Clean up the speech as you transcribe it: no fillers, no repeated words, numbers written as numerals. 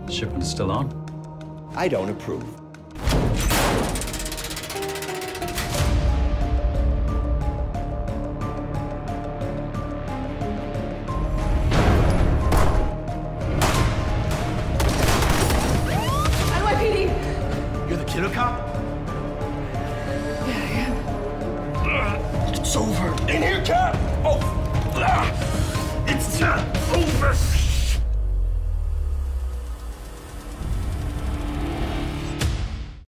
Shipment's still on. I don't approve. NYPD! You're the killer cop?